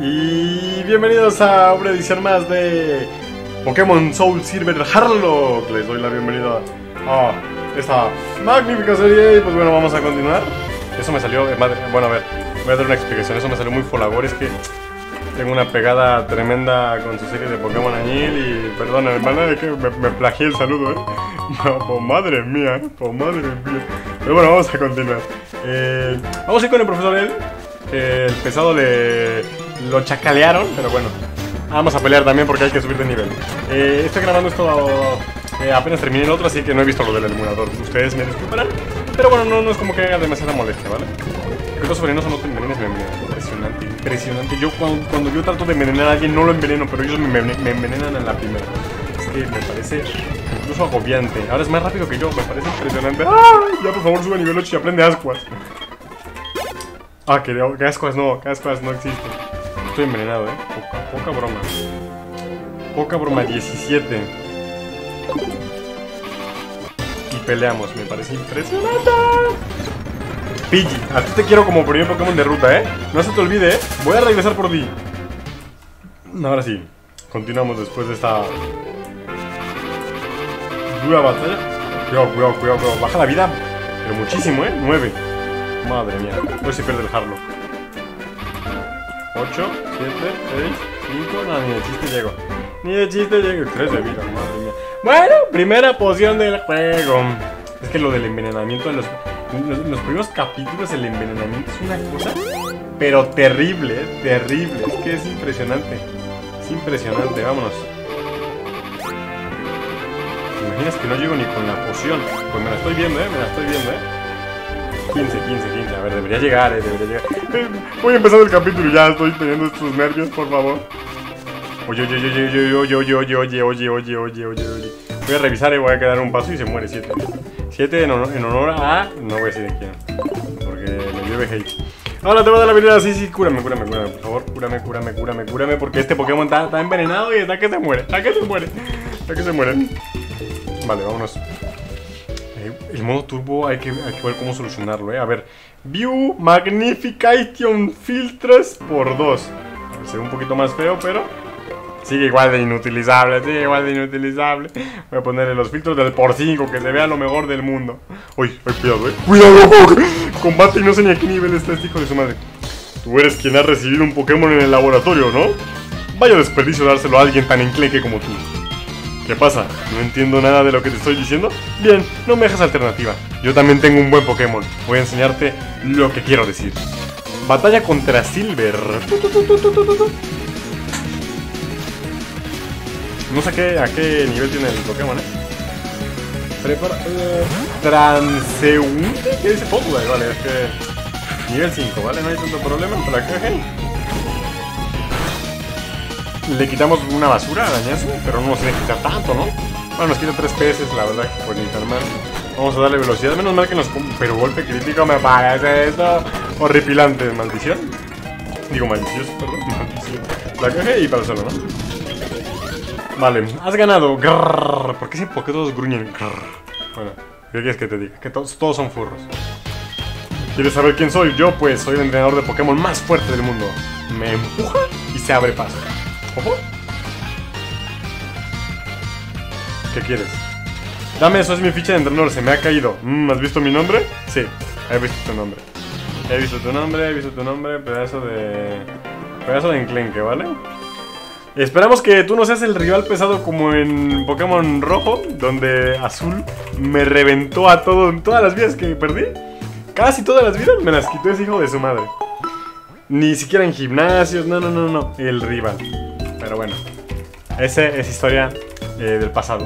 Y bienvenidos a una edición más de Pokémon Soul Silver Harlock. Les doy la bienvenida a esta magnífica serie. Y pues bueno, vamos a continuar. Eso me salió, madre, bueno, a ver, voy a dar una explicación. Eso me salió muy folagor, es que tengo una pegada tremenda con su serie de Pokémon Añil. Y perdón, hermana, de que me plagié el saludo, Pues madre mía, pues madre mía. Pero bueno, vamos a continuar. Vamos a ir con el profesor L. El pesado lo chacalearon, pero bueno, vamos a pelear también porque hay que subir de nivel. Estoy grabando esto, apenas terminé el otro, así que no he visto lo del emulador. Ustedes me disculparán, pero bueno, no es como que haga demasiada molestia, ¿vale? Que los venenosos no te envenenes, me envenenan. Impresionante, impresionante. Yo cuando yo trato de envenenar a alguien no lo enveneno, pero ellos me envenenan en la primera. Es que me parece incluso agobiante. Ahora es más rápido que yo, me parece impresionante. ¡Ah! Ya por favor sube a nivel 8 y aprende Ascuas. Ah, que Ascuas no existe. Estoy envenenado, poca broma. Poca broma, 17. Y peleamos, me parece impresionante. Pidgey, a ti te quiero como primer Pokémon de ruta, no se te olvide, voy a regresar por ti. Ahora sí, continuamos después de esta dura batalla. Cuidado, baja la vida, pero muchísimo, 9. Madre mía, pues se pierde el Harlock. 8, 7, 6, 5, no, ni de chiste llego. Ni de chiste llego. 3 de vida, madre mía. Bueno, primera poción del juego. Es que lo del envenenamiento de los primeros capítulos, el envenenamiento es una cosa, pero terrible, terrible. Es que es impresionante. Es impresionante, vámonos. ¿Te imaginas que no llego ni con la poción? Pues me la estoy viendo, 15, a ver, debería llegar, voy empezando el capítulo y ya estoy teniendo estos nervios, por favor. Oye. Voy a revisar y voy a quedar un paso y se muere 7. 7 en honor a... No voy a decir de quién, porque me llueve hate. Ahora te voy a dar la habilidad, sí, cúrame, por favor, cúrame, porque este Pokémon está envenenado y está que se muere, Vale, vámonos. El modo turbo hay que ver cómo solucionarlo, A ver, View Magnification Filters por 2. A ver, se ve un poquito más feo, pero sigue igual de inutilizable, Voy a ponerle los filtros del por 5, que se vea lo mejor del mundo. Uy, cuidado, Cuidado, combate y no sé ni a qué nivel está este hijo de su madre. Tú eres quien ha recibido un Pokémon en el laboratorio, ¿no? Vaya desperdicio dárselo a alguien tan enclenque como tú. ¿Qué pasa? ¿No entiendo nada de lo que te estoy diciendo? Bien, no me dejas alternativa. Yo también tengo un buen Pokémon. Voy a enseñarte lo que quiero decir. Batalla contra Silver. No sé a qué nivel tiene el Pokémon, Prepara... Transeúnte. ¿Qué dice? Vale, es que... Nivel 5, ¿vale? No hay tanto problema en la caja. Le quitamos una basura, arañazo, pero no nos tiene que quitar tanto, ¿no? Bueno, nos quita 3 PS, la verdad, pues ni tan mal. Vamos a darle velocidad, menos mal que nos... Pero golpe crítico me parece esto horripilante. ¿Maldición? Digo maldición, perdón, maldición. La cogé y para el suelo, ¿no? Vale, has ganado. Grrr. ¿Por qué todos gruñen? Grrr. Bueno, ¿qué quieres que te diga? Que todos son furros. ¿Quieres saber quién soy? Yo, pues, soy el entrenador de Pokémon más fuerte del mundo. Me empuja y se abre paso. ¿Ojo? ¿Qué quieres? Dame eso, es mi ficha de entrenador, se me ha caído. ¿Has visto mi nombre? Sí, he visto tu nombre. He visto tu nombre, pedazo de enclenque, ¿vale? Esperamos que tú no seas el rival pesado como en Pokémon Rojo, donde Azul me reventó a todas las vidas que perdí. Casi todas las vidas me las quitó ese hijo de su madre. Ni siquiera en gimnasios, no, el rival. Pero bueno, esa es historia del pasado.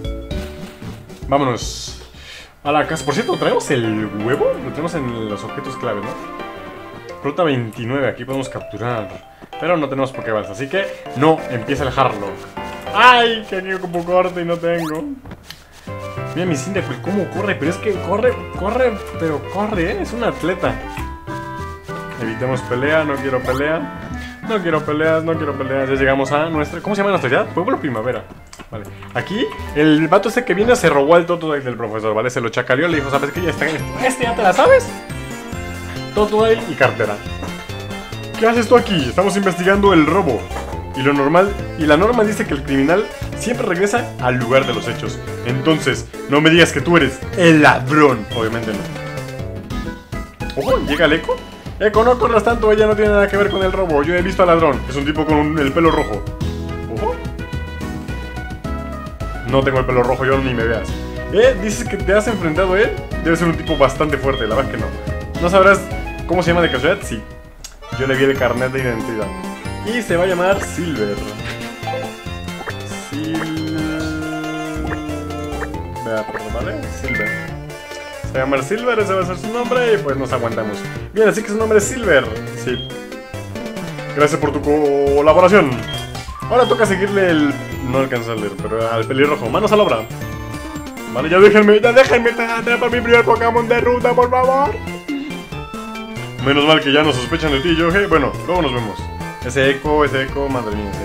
Vámonos a la casa. Por cierto, ¿traemos el huevo? Lo tenemos en los objetos clave, ¿no? Ruta 29, aquí podemos capturar. Pero no tenemos Pokéballs, así que no empieza el Harlock. ¡Ay! Que aquí como corte y no tengo. Mira mi Cyndaquil, cómo corre, pero es que corre, pero corre, es un atleta. Evitemos pelea, no quiero pelea. No quiero peleas. Ya llegamos a nuestra... ¿Cómo se llama nuestra ciudad? Pueblo Primavera. Vale. Aquí, el vato este que viene se robó el Totodile del profesor, ¿vale? Se lo chacaleó, le dijo, ¿sabes qué? Ya está. ¿Ya te la sabes? Totodile y cartera. ¿Qué haces tú aquí? Estamos investigando el robo. Y la norma dice que el criminal siempre regresa al lugar de los hechos. Entonces, no me digas que tú eres el ladrón. Obviamente no. Ojo, llega el Eco. Eco, no corras tanto, ella no tiene nada que ver con el robo. Yo he visto al ladrón. Es un tipo con el pelo rojo. Ojo. No tengo el pelo rojo, yo ni me veas. Dices que te has enfrentado a él. Debe ser un tipo bastante fuerte, la verdad que no. ¿No sabrás cómo se llama de casualidad? Sí. Yo le vi el carnet de identidad. Y se va a llamar Silver. ¿Vale? Silver. Se va a llamar Silver, ese va a ser su nombre y pues nos aguantamos. Bien, así que su nombre es Silver. Sí. Gracias por tu colaboración. Ahora toca seguirle el... No alcanzo a leer, pero al pelirrojo. Manos a la obra. Vale, ya déjenme atrapar mi primer Pokémon de ruta, por favor. Menos mal que ya no sospechan de ti, Yohei. Bueno, luego nos vemos. Ese eco, madre mía, ese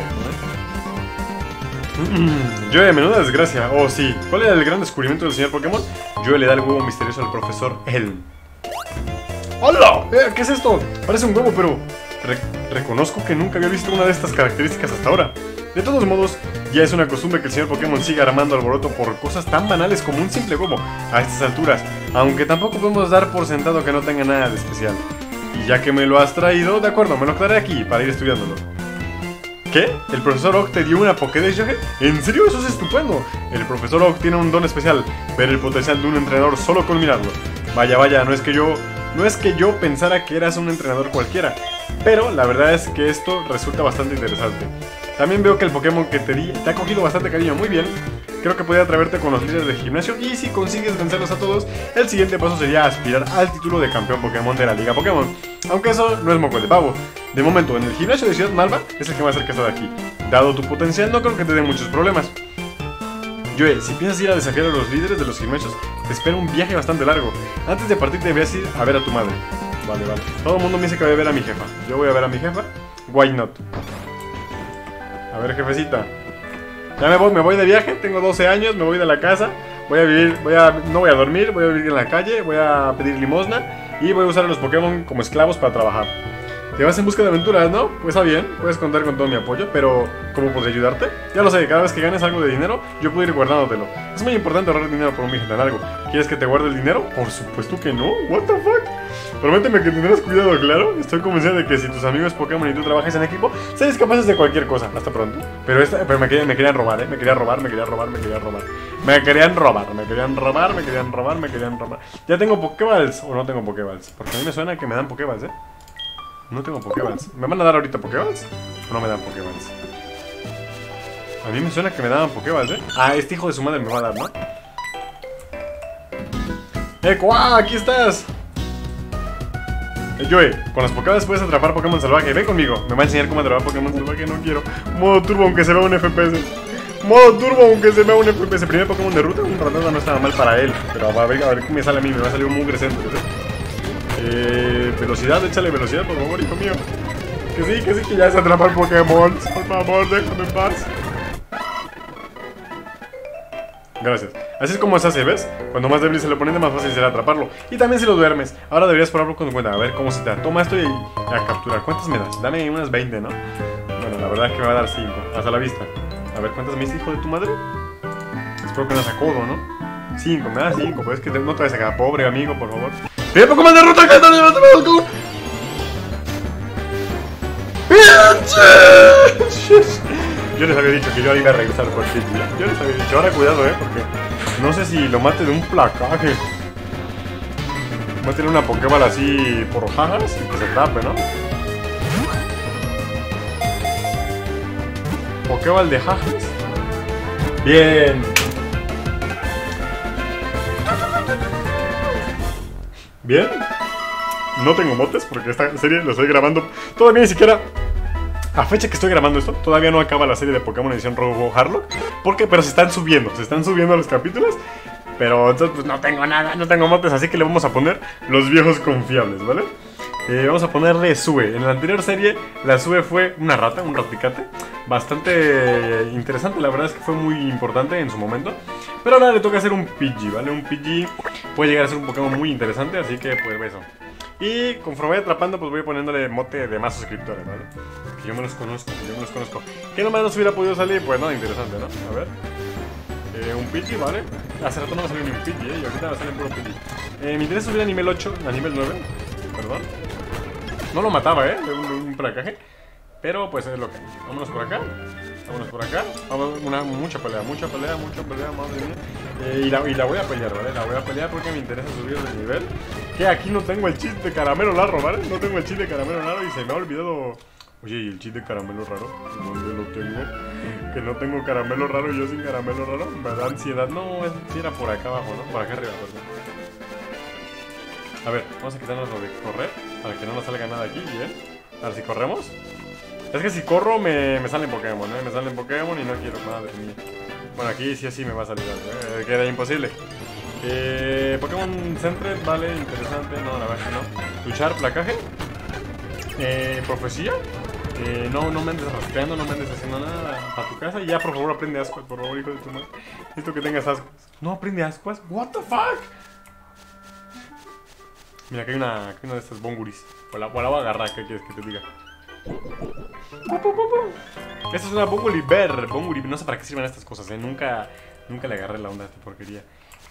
eco, Yohei, menuda desgracia. Oh, sí. ¿Cuál era el gran descubrimiento del señor Pokémon? Yohei le da el huevo misterioso al profesor Elm. ¡Hola! ¿Qué es esto? Parece un huevo, pero... reconozco que nunca había visto una de estas características hasta ahora. De todos modos, ya es una costumbre que el señor Pokémon siga armando alboroto por cosas tan banales como un simple huevo a estas alturas, aunque tampoco podemos dar por sentado que no tenga nada de especial. Y ya que me lo has traído, de acuerdo, me lo quedaré aquí para ir estudiándolo. ¿Qué? ¿El profesor Oak te dio una Pokédex, Yohei? ¿En serio? Eso es estupendo. El profesor Oak tiene un don especial, ver el potencial de un entrenador solo con mirarlo. Vaya, vaya, no es que yo pensara que eras un entrenador cualquiera, pero la verdad es que esto resulta bastante interesante. También veo que el Pokémon que te di te ha cogido bastante cariño, muy bien. Creo que podría atreverte con los líderes del gimnasio y si consigues vencerlos a todos, el siguiente paso sería aspirar al título de campeón Pokémon de la Liga Pokémon. Aunque eso no es moco de pavo. De momento, en el gimnasio de Ciudad Malva es el que más cerca está de aquí. Dado tu potencial, no creo que te dé muchos problemas. Yohei, si piensas ir a desafiar a los líderes de los gimnasios, te espera un viaje bastante largo. Antes de partir deberías ir a ver a tu madre. Vale, vale. Todo el mundo me dice que voy a ver a mi jefa. Yo voy a ver a mi jefa. Why not? A ver, jefecita. Ya me voy de viaje, tengo 12 años, me voy de la casa. Voy a vivir, no voy a dormir, voy a vivir en la calle, voy a pedir limosna y voy a usar a los Pokémon como esclavos para trabajar. Te vas en busca de aventuras, ¿no? Pues está bien, puedes contar con todo mi apoyo, pero ¿cómo podré ayudarte? Ya lo sé, cada vez que ganes algo de dinero, yo puedo ir guardándotelo. Es muy importante ahorrar dinero por un viaje tan largo. ¿Quieres que te guarde el dinero? Por supuesto que no, what the fuck. Prométeme que tendrás cuidado, claro. Estoy convencido de que si tus amigos Pokémon y tú trabajas en equipo, seréis capaces de cualquier cosa. Hasta pronto. Pero me querían robar, me querían robar. ¿Ya tengo Pokéballs o no tengo Pokéballs? Porque a mí me suena que me dan Pokéballs, No tengo Pokéballs. ¿Me van a dar ahorita Pokéballs? ¿O no me dan Pokéballs? A mí me suena que me daban Pokéballs, Ah, este hijo de su madre me va a dar, ¿no? ¡Eco! ¡Ah! ¡Aquí estás! Yohei, con las Pokéballs puedes atrapar Pokémon salvaje. Ven conmigo. Me va a enseñar cómo atrapar Pokémon salvaje. No quiero. Modo turbo aunque se vea un FPS. Modo turbo aunque se vea un FPS. Primer Pokémon de ruta. Un ratata no estaba mal para él. Pero a ver qué me sale a mí. Me va a salir un mugre centro, velocidad, échale velocidad, por favor, hijo mío. Que sí, que ya se atrapar Pokémon. Por favor, déjame en paz. Gracias. Así es como se hace, ¿ves? Cuando más débil se le pone, más fácil será atraparlo. Y también si lo duermes. Ahora deberías probarlo con tu cuenta. A ver cómo se te da. Toma esto y a capturar. ¿Cuántas me das? Dame unas 20, ¿no? Bueno, la verdad es que me va a dar 5. Hasta la vista. A ver, ¿cuántas me diste, hijo de tu madre? Espero que no sea codo, ¿no? 5, me da 5. Pues es que no te vayas a quedar pobre, amigo, por favor. ¡Pide Pokémon de ruta! ¡Que están llevando con! Yo les había dicho que yo iba a regresar por ti. Yo les había dicho, ahora cuidado, porque no sé si lo mate de un placaje. Voy a tener una Pokéball así por jajas y que se tape, ¿no? Pokéball de jajas. Bien. Bien. No tengo motes porque esta serie lo estoy grabando. Todavía ni siquiera... A fecha que estoy grabando esto, todavía no acaba la serie de Pokémon edición Robo Harlock. ¿Por qué? Pero se están subiendo los capítulos. Pero entonces pues no tengo nada, no tengo motes, así que le vamos a poner los viejos confiables, ¿vale? Vamos a ponerle Sue. En la anterior serie, la Sue fue una rata, un raticate. Bastante interesante, la verdad es que fue muy importante en su momento. Pero ahora le toca hacer un Pidgey, ¿vale? Un Pidgey puede llegar a ser un Pokémon muy interesante, así que pues eso. Y conforme voy atrapando, pues voy poniéndole mote de más suscriptores, ¿vale? Que yo me los conozco, ¿Qué nomás nos hubiera podido salir? Pues nada interesante, ¿no? A ver. Un Pidgey, ¿vale? Hace rato no me salió ni un Pidgey, y ahorita me sale puro Pidgey. Me interesa subir a nivel 8, a nivel 9. Perdón. No lo mataba, de un placaje. Pero pues es lo que hay. Vámonos por acá. Vámonos por acá. Vamos, mucha pelea, madre mía. Y la voy a pelear, ¿vale? La voy a pelear porque me interesa subir de nivel. Que aquí no tengo el chip de caramelo raro, ¿vale? No tengo el chip de caramelo raro y se me ha olvidado. Oye, ¿y el chip de caramelo raro? ¿Dónde lo tengo? Que no tengo caramelo raro y yo sin caramelo raro. Me da ansiedad. No, si era por acá abajo, ¿no? Por acá arriba, perdón. A ver, vamos a quitarnos lo de correr para que no nos salga nada aquí, ¿eh? A ver si corremos. Es que si corro me salen Pokémon, ¿eh? Me salen Pokémon y no quiero, madre mía. Bueno, aquí sí o sí me va a salir algo, queda imposible. Pokémon Centred, vale, interesante. No, la verdad que no. Luchar, placaje. Profecía. No me andes rastreando, no me andes haciendo nada para tu casa. Y ya, por favor, aprende Ascuas, por favor, hijo de tu madre. Necesito que tengas Ascuas. No aprende Ascuas. What the fuck. Mira, que hay una de estas Bonguris. O la voy a agarrar, ¿qué quieres que te diga? Esta es una Bongoliber. No sé para qué sirven estas cosas, Nunca le agarré la onda a esta porquería.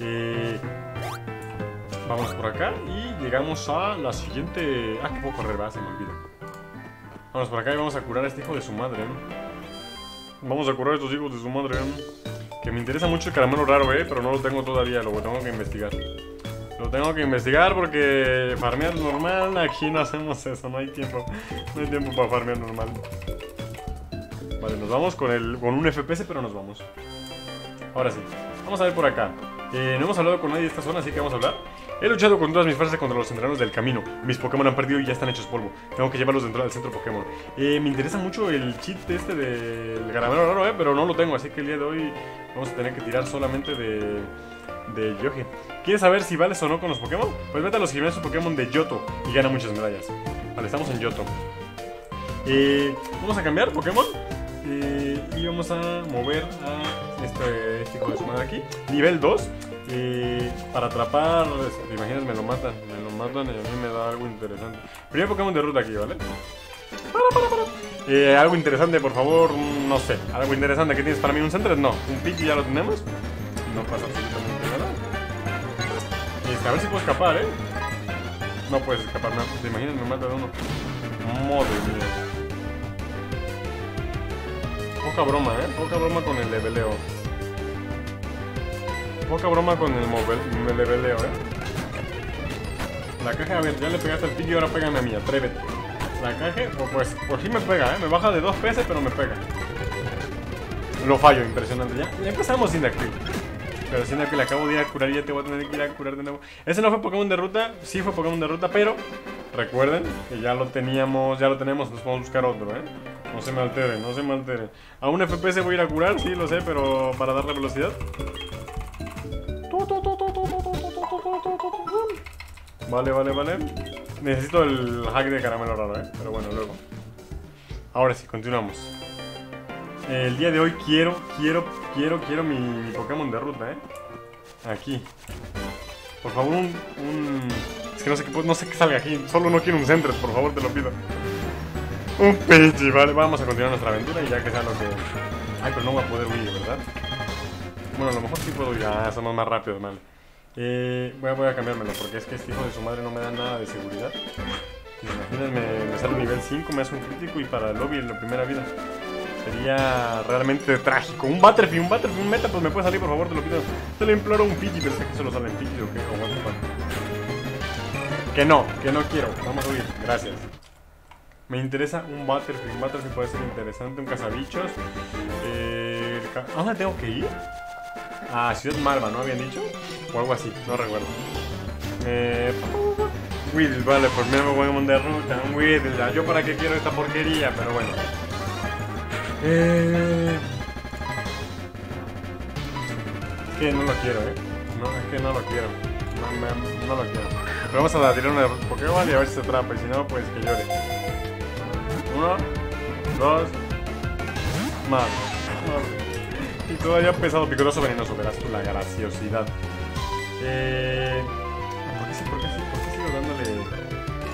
Vamos por acá y llegamos a la siguiente. Ah, que puedo correr, va, se me olvida. Vamos por acá y vamos a curar a este hijo de su madre. Vamos a curar a estos hijos de su madre. Que me interesa mucho el caramelo raro, pero no lo tengo todavía, lo tengo que investigar. Lo tengo que investigar porque farmear normal, aquí no hacemos eso, no hay tiempo para farmear normal. Vale, nos vamos con un FPS, pero nos vamos. Ahora sí, vamos a ver por acá. No hemos hablado con nadie de esta zona, así que vamos a hablar. He luchado con todas mis fuerzas contra los entrenados del camino. Mis Pokémon han perdido y ya están hechos polvo. Tengo que llevarlos dentro del centro Pokémon. Me interesa mucho el cheat del caramelo raro, pero no lo tengo, así que el día de hoy vamos a tener que tirar solamente de Yohe. ¿Quieres saber si vales o no con los Pokémon? Pues vete a los gimnasios Pokémon de Yoto y gana muchas medallas. Vale, estamos en Yoto. Vamos a cambiar Pokémon y vamos a mover a este hijo de su madre aquí. Nivel 2. Para atrapar, ¿te imaginas? Me lo matan y a mí me da algo interesante. Primer Pokémon de ruta aquí, ¿vale? Algo interesante, por favor, no sé. Algo interesante que tienes para mí, un Centred, no. Un Pidgey ya lo tenemos. No pasa absolutamente nada. A ver si puedo escapar, No puedes escapar, no. ¿Te imaginas? Me mata de uno. Madre mía. Poca broma, Poca broma con el leveleo. Poca broma con el leveleo, La caja, a ver, ya le pegaste al Pidgey, ahora pégame a mí, atrévete. La caja, pues por fin me pega, Me baja de 2 PS, pero me pega. Lo fallo, impresionante. Ya empezamos sin Cyndaquil. Pero siendo que le acabo de ir a curar y ya te voy a tener que ir a curar de nuevo. Ese no fue Pokémon de ruta, sí fue Pokémon de ruta, pero recuerden que ya lo tenemos, nos podemos buscar otro, No se me alteren, no se me alteren. A un FPS voy a ir a curar, sí, lo sé, pero para darle velocidad. Vale. Necesito el hack de caramelo raro, pero bueno, luego. Ahora sí, continuamos. El día de hoy quiero mi Pokémon de ruta, Aquí. Por favor, es que no sé qué salga aquí. Solo no quiero un Centred, por favor, te lo pido. Un Pidgey, vale. Vamos a continuar nuestra aventura y ya que sea lo que... Ay, pero no voy a poder huir, ¿verdad? Bueno, a lo mejor sí puedo ir. Ah, somos más rápidos, vale. Voy a cambiármelo porque es que este hijo de su madre no me da nada de seguridad. Imagínense, me sale nivel 5, me hace un crítico y para el lobby en la primera vida. Sería realmente trágico. Un Butterfree, un meta, pues me puede salir, por favor, te lo pido. Te lo imploro, un Pidgey, pero es que solo sale en Pidgey o qué, o what the fuck. Que no quiero. Vamos a huir, gracias. Me interesa un Butterfree puede ser interesante, un cazabichos. ¿A dónde tengo que ir? A Ciudad Malva, ¿no habían dicho? O algo así, no recuerdo. Weedle, vale, por mí me voy a mandar ruta, un Weedle. Yo para qué quiero esta porquería, pero bueno. Es que no lo quiero, No, es que no lo quiero. No lo quiero. Pero vamos a tirar una Pokéball y a ver si se atrapa. Y si no, pues que llore. 1, 2. Más. Y todavía pesado, picoso, venenoso. Verás tú la graciosidad. ¿Por qué sigo dándole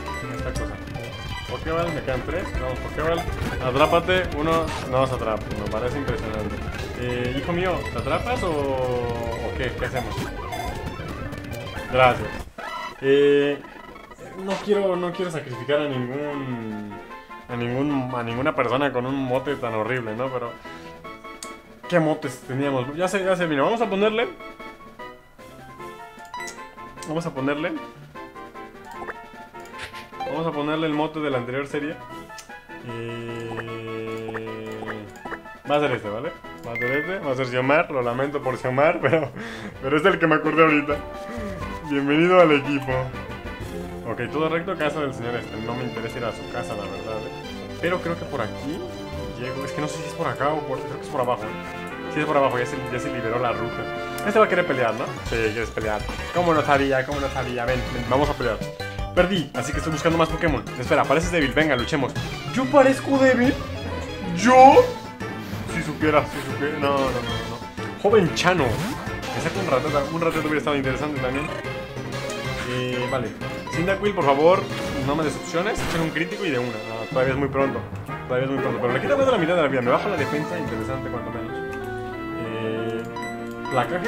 esta cosa. Pokéball, me quedan 3. Vamos, Pokéball. Atrápate. Uno no se atrapa. Me parece impresionante. Hijo mío, ¿te atrapas o qué? ¿Qué hacemos? Gracias. No quiero sacrificar a ninguna persona con un mote tan horrible, ¿no? Pero ¿qué motes teníamos? Ya sé, mira, vamos a ponerle el mote de la anterior serie. Va a ser este, ¿vale? Va a ser Xiomar, lo lamento por Xiomar, pero es el que me acordé ahorita. Bienvenido al equipo. Ok, todo recto, casa del señor este. No me interesa ir a su casa, la verdad, Pero creo que por aquí llego. Es que no sé si es por acá o creo que es por abajo, Sí, es por abajo, ya se liberó la ruta. Este va a querer pelear, ¿no? Sí, quieres pelear. ¿Cómo no sabía? Ven, vamos a pelear. Perdí, así que estoy buscando más Pokémon. Espera, pareces débil, venga, luchemos. ¿Yo parezco débil? ¿Yo? Si supiera. No. Joven Chano. Me saca un ratito hubiera estado interesante también. Vale. Cyndaquil, por favor, no me decepciones. Echen un crítico y de una. No, todavía es muy pronto. Pero le quita más de la mitad de la vida. Me baja la defensa, interesante cuanto menos. Placaje.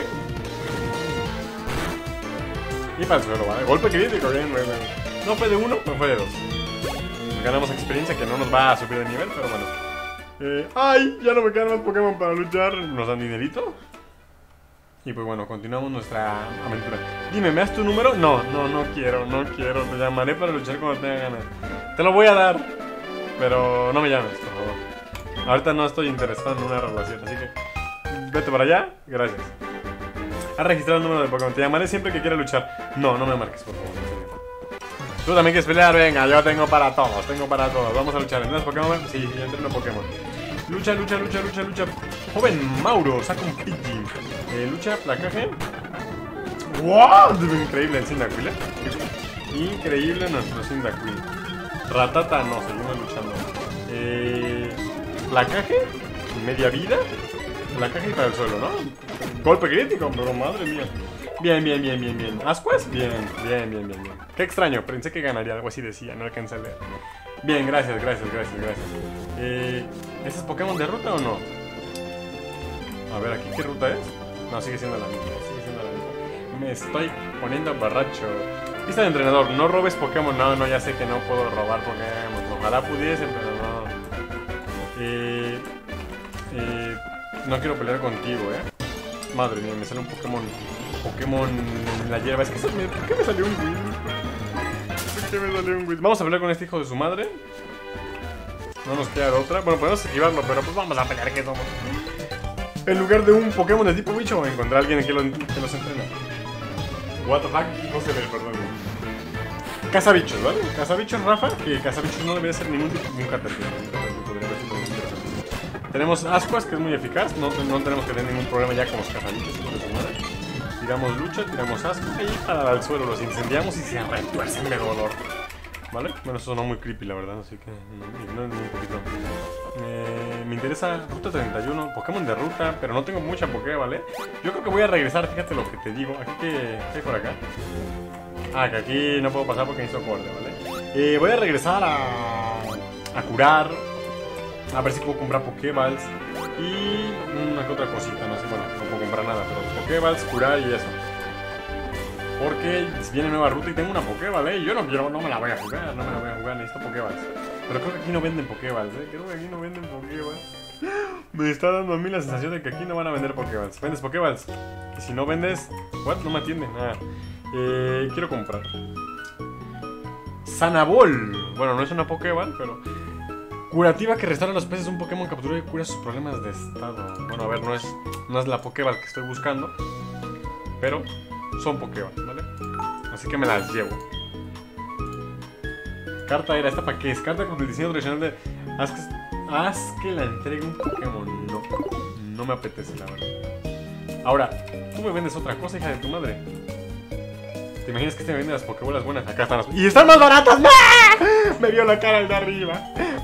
Y para el suelo, ¿vale? Golpe crítico, bien. No fue de 1, no fue de 2. Ganamos experiencia que no nos va a subir de nivel, pero bueno. ¡Ay! Ya no me quedan más Pokémon para luchar. ¿Nos dan dinerito? Y pues bueno, continuamos nuestra aventura. Dime, ¿me das tu número? No quiero. Te llamaré para luchar cuando tenga ganas. Te lo voy a dar, pero no me llames, por favor. Ahorita no estoy interesado en una relación, así que vete para allá, gracias. Ha registrado el número de Pokémon. Te llamaré siempre que quiera luchar. No me marques, por favor, en serio. ¿Tú también quieres pelear? Venga, yo tengo para todos. Vamos a luchar. ¿Entrenas Pokémon? Sí, yo entreno Pokémon. Lucha. Joven Mauro, saca un Pidgey. Lucha, placaje. ¡Wow! Increíble el Cyndaquil, Increíble nuestro Cyndaquil. Ratata, no, seguimos luchando. Placaje, media vida. Placaje y para el suelo, ¿no? Golpe crítico, pero madre mía. Bien. ¿Ascuas? Bien. Qué extraño, pensé que ganaría, algo así decía, no alcancé a leer. Bien, gracias. ¿Ese es Pokémon de ruta o no? A ver, ¿aquí qué ruta es? No, sigue siendo la misma. Me estoy poniendo borracho. Pista de entrenador, no robes Pokémon. No, ya sé que no puedo robar Pokémon. Ojalá pudiesen, pero no. No quiero pelear contigo, Madre mía, me sale un Pokémon en la hierba. Es que ¿por qué me salió un Wiz? Vamos a pelear con este hijo de su madre. No nos queda de otra. Bueno, podemos esquivarlo, pero pues vamos a pelear, que somos. En lugar de un Pokémon de tipo bicho, encontrar a alguien que los entrena. What the fuck, no se ve, perdón. Cazabichos, ¿vale? Cazabichos, Rafa, que Cazabichos no debería ser ningún Caterpillar. Tenemos Ascuas, que es muy eficaz. No tenemos que tener ningún problema ya con los Cazabichos, por eso, ¿vale? Tiramos lucha, tiramos Ascuas y para al suelo los incendiamos y se retuercen de dolor. ¿Vale? Bueno, eso sonó muy creepy, la verdad, así que no un poquito. Me interesa ruta 31, Pokémon de ruta, pero no tengo mucha Poké, ¿vale? Yo creo que voy a regresar, fíjate lo que te digo. ¿Aquí qué hay por acá? Ah, que aquí no puedo pasar porque necesito corte, ¿vale? Voy a regresar a curar, a ver si puedo comprar Pokéballs y una que otra cosita, no sé, bueno, no puedo comprar nada, pero Pokéballs, curar y eso. Porque viene nueva ruta y tengo una Pokéball, y yo no me la voy a jugar, necesito Pokéballs. Pero creo que aquí no venden Pokéballs, Me está dando a mí la sensación de que aquí no van a vender Pokéballs. ¿Vendes Pokéballs? Y si no vendes, ¿what? No me atienden. Quiero comprar Sanabol. Bueno, no es una Pokéball, pero curativa que restaura a los peces un Pokémon capturado y cura sus problemas de estado. Bueno, a ver, no es la Pokéball que estoy buscando, pero son Pokéball, ¿vale? Así que me las llevo. Carta era, ¿esta para qué es? Carta con el diseño tradicional de haz que la entregue un Pokémon. No me apetece, la verdad. Ahora, tú me vendes otra cosa, hija de tu madre. ¿Te imaginas que este me vende las Pokébolas buenas? Acá están las... ¡Y están más baratas! ¡Ah! Me vio la cara el de arriba.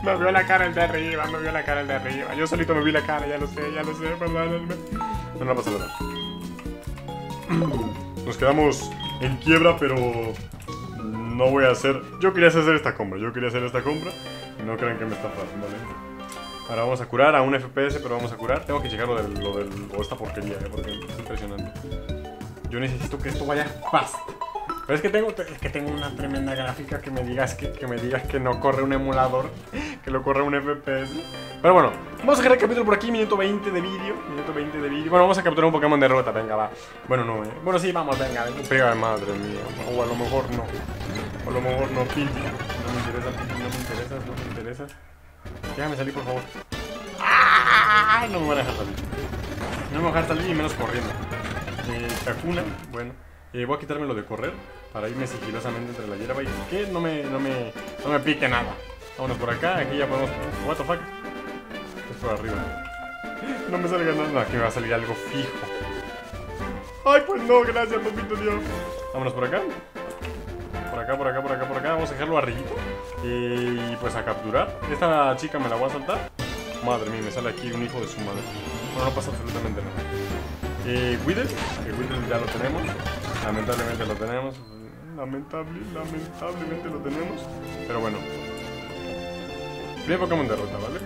Yo solito me vi la cara, ya lo sé, perdónenme. No pasa nada. Nos quedamos en quiebra, pero no voy a hacer... Yo quería hacer esta compra, no crean que me estafaron, ¿vale? Ahora vamos a curar a un FPS, pero vamos a curar. Tengo que checar lo de esta porquería, porque es impresionante. Yo necesito que esto vaya fast. Pero es que tengo una tremenda gráfica que me digas que no corre un emulador, que lo corre un FPS. Pero bueno, vamos a dejar el capítulo por aquí, minuto 20 de vídeo. Bueno, vamos a capturar un Pokémon de ruta, venga, va. Bueno, no, bueno, sí, vamos, venga, pega, madre mía. O a lo mejor no. O a lo mejor no, Pidgey. No me interesa. Déjame salir, por favor. ¡Ah! No me van a dejar salir. No me van a dejar salir y menos corriendo. Kakuna, bueno. Voy a quitarme lo de correr para irme sigilosamente entre la hierba y que no me pique nada. Vámonos por acá, aquí ya podemos... What the fuck. Es por arriba. No me sale nada, aquí me va a salir algo fijo. Ay, pues no, gracias, papito Dios. Vámonos por acá. Por acá. Vamos a dejarlo arribito. Y pues a capturar. Esta chica me la voy a saltar. Madre mía, me sale aquí un hijo de su madre. Bueno, no pasa absolutamente nada. Weedle ya lo tenemos. Lamentablemente lo tenemos. Lamentablemente lo tenemos. Pero bueno. Primer Pokémon de ruta, ¿vale?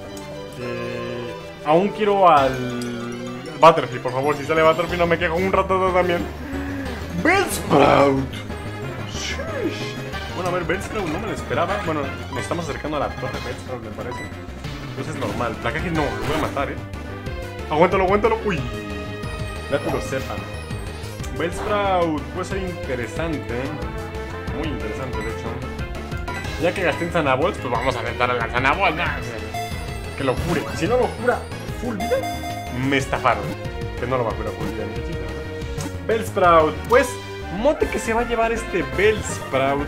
Aún quiero al Butterfree, por favor. Si sale Butterfree no me quejo un rato también. Bellsprout. Bueno, a ver, Bellsprout no me lo esperaba. Bueno, nos estamos acercando a la torre Bellsprout, me parece. Entonces es normal. Placaje no, lo voy a matar, Aguántalo. Uy. Ya te lo sepan. Bellsprout puede ser interesante. Muy interesante, de hecho. Ya que gasté en Zanaballs, pues vamos a aventar a la Zanaball. Que lo cure. Si no lo cura full vida, me estafaron. Que no lo va a curar full vida. Bellsprout. Pues, mote que se va a llevar este Bellsprout.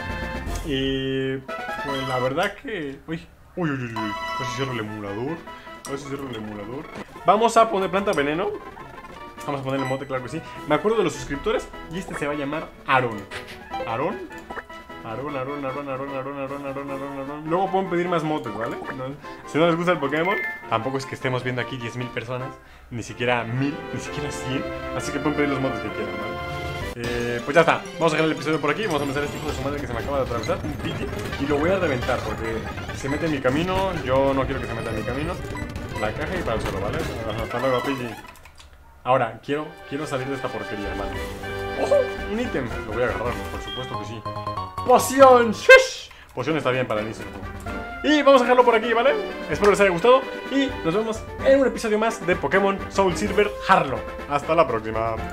Pues la verdad que... Uy. Casi cierro el emulador. Vamos a poner planta veneno. Vamos a poner el mote, claro que sí. Me acuerdo de los suscriptores. Y este se va a llamar Aaron. ¿Aaron? Luego pueden pedir más motes, ¿vale? Si no les gusta el Pokémon, tampoco es que estemos viendo aquí 10.000 personas. Ni siquiera 1000, ni siquiera 100. Así que pueden pedir los motes que quieran, ¿vale? Pues ya está. Vamos a dejar el episodio por aquí. Vamos a empezar este hijo de su madre que se me acaba de atravesar, un Pidgey. Y lo voy a reventar porque se mete en mi camino. Yo no quiero que se meta en mi camino. La caja y para el suelo, ¿vale? Hasta luego, Pidgey. Ahora, quiero salir de esta porquería, ¿vale? ¡Ojo! Un ítem. Lo voy a agarrar, por supuesto que sí. ¡Poción! ¡Shush! Poción está bien para el inicio. Y vamos a dejarlo por aquí, ¿vale? Espero les haya gustado. Y nos vemos en un episodio más de Pokémon Soul Silver Harlock. Hasta la próxima.